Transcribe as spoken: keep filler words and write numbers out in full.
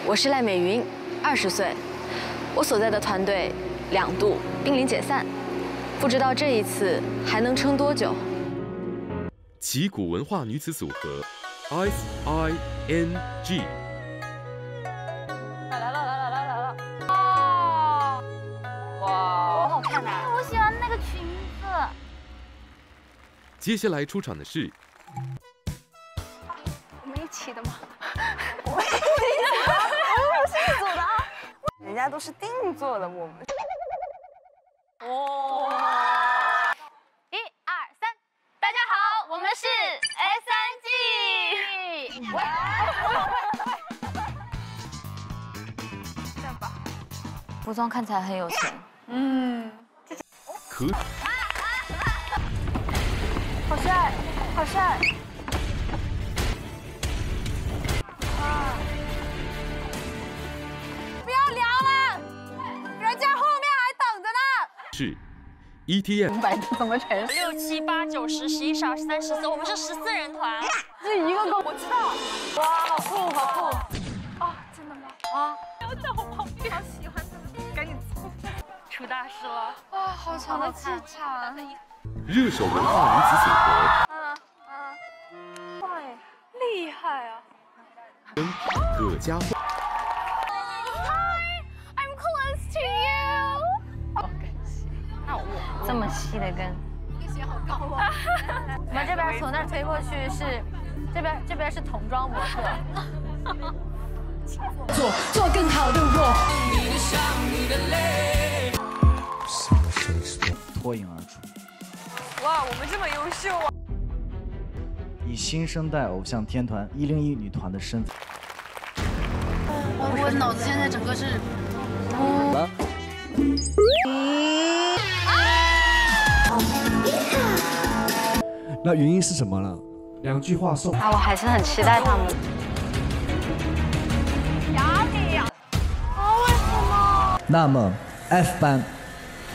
我是赖美云，二十岁，我所在的团队两度濒临解散，不知道这一次还能撑多久。 旗鼓文化女子组合 ，S I N G。 来了来了来了来了！哦，哇，好好看啊！ 我喜欢那个裙子。 接下来出场的是。 我们一起的吗？我们一起的，我们是一组的啊。人家都是定做的，我们。 哦。 一二三，大家好，我们是 S N G。这样吧。服装看起来很有钱。嗯。 可。 好帅，好帅。 不要聊了，人家后面还等着呢。 是 E T F。 百度怎么全是？ 六七八九十十一十二十三十四，我们是十四人团。 这一个个我知道。哇，好酷，好酷。 哦，真的吗？ 啊！ 不要在我旁边，好喜欢这个，赶紧凑。 出大事了！ 哇，好强的气场。 热手文化女子组合。 啊啊！对，厉害啊！ 跟葛佳慧。 Hi, I'm close to you。好感谢。那我这么细的根，这个鞋好高啊！我们这边从那儿推过去是，这边这边是童装模特。 做做更好的我。 脱颖而出。 哇，我们这么优秀啊！ 以新生代偶像天团一零一女团的身份， 我脑子现在整个是。 了。 那原因是什么呢？两句话送。 啊，我还是很期待他们。 压力呀！ 啊，为什么？ 那么 F 班